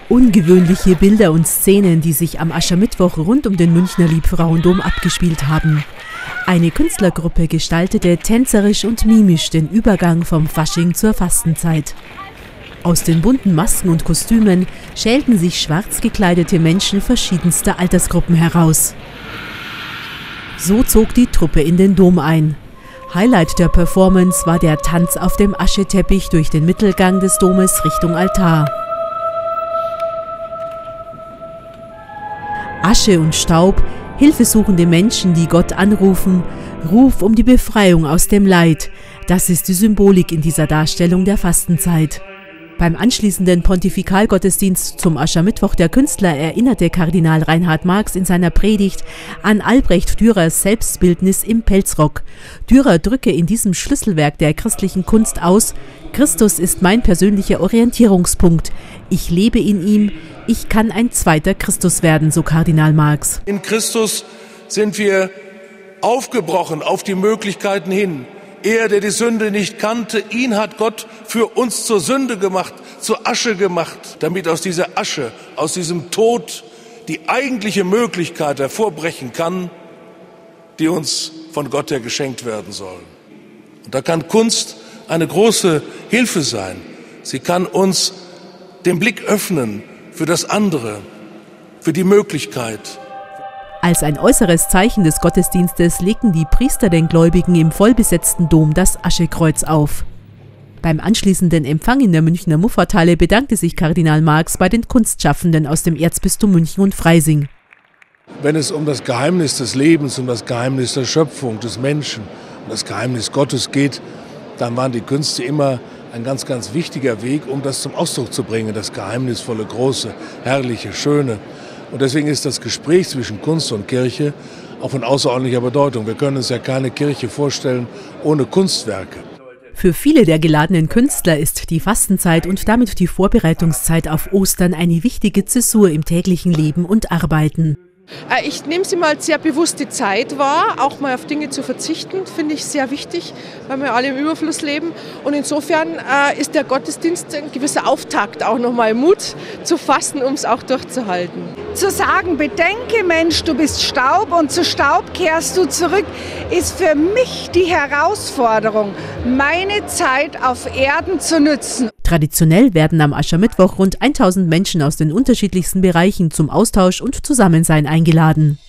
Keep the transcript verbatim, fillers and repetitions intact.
Ungewöhnliche Bilder und Szenen, die sich am Aschermittwoch rund um den Münchner Liebfrauendom abgespielt haben. Eine Künstlergruppe gestaltete tänzerisch und mimisch den Übergang vom Fasching zur Fastenzeit. Aus den bunten Masken und Kostümen schälten sich schwarz gekleidete Menschen verschiedenster Altersgruppen heraus. So zog die Truppe in den Dom ein. Highlight der Performance war der Tanz auf dem Ascheteppich durch den Mittelgang des Domes Richtung Altar. Asche und Staub, hilfesuchende Menschen, die Gott anrufen, Ruf um die Befreiung aus dem Leid. Das ist die Symbolik in dieser Darstellung der Fastenzeit. Beim anschließenden Pontifikalgottesdienst zum Aschermittwoch der Künstler erinnerte Kardinal Reinhard Marx in seiner Predigt an Albrecht Dürers Selbstbildnis im Pelzrock. Dürer drücke in diesem Schlüsselwerk der christlichen Kunst aus: Christus ist mein persönlicher Orientierungspunkt. Ich lebe in ihm. Ich kann ein zweiter Christus werden, so Kardinal Marx. In Christus sind wir aufgebrochen auf die Möglichkeiten hin. Er, der die Sünde nicht kannte, ihn hat Gott für uns zur Sünde gemacht, zur Asche gemacht, damit aus dieser Asche, aus diesem Tod die eigentliche Möglichkeit hervorbrechen kann, die uns von Gott her geschenkt werden soll. Und da kann Kunst eine große Hilfe sein. Sie kann uns den Blick öffnen für das andere, für die Möglichkeit. Als ein äußeres Zeichen des Gottesdienstes legten die Priester den Gläubigen im vollbesetzten Dom das Aschekreuz auf. Beim anschließenden Empfang in der Münchner Muffathalle bedankte sich Kardinal Marx bei den Kunstschaffenden aus dem Erzbistum München und Freising. Wenn es um das Geheimnis des Lebens, um das Geheimnis der Schöpfung, des Menschen, um das Geheimnis Gottes geht, dann waren die Künste immer ein ganz, ganz wichtiger Weg, um das zum Ausdruck zu bringen, das geheimnisvolle, große, herrliche, schöne. Und deswegen ist das Gespräch zwischen Kunst und Kirche auch von außerordentlicher Bedeutung. Wir können uns ja keine Kirche vorstellen ohne Kunstwerke. Für viele der geladenen Künstler ist die Fastenzeit und damit die Vorbereitungszeit auf Ostern eine wichtige Zäsur im täglichen Leben und Arbeiten. Ich nehme sie mal sehr bewusst die Zeit wahr, auch mal auf Dinge zu verzichten, finde ich sehr wichtig, weil wir alle im Überfluss leben. Und insofern äh, ist der Gottesdienst ein gewisser Auftakt, auch nochmal Mut zu fasten, um es auch durchzuhalten. Zu sagen, bedenke Mensch, du bist Staub und zu Staub kehrst du zurück, ist für mich die Herausforderung, meine Zeit auf Erden zu nützen. Traditionell werden am Aschermittwoch rund tausend Menschen aus den unterschiedlichsten Bereichen zum Austausch und Zusammensein eingeladen.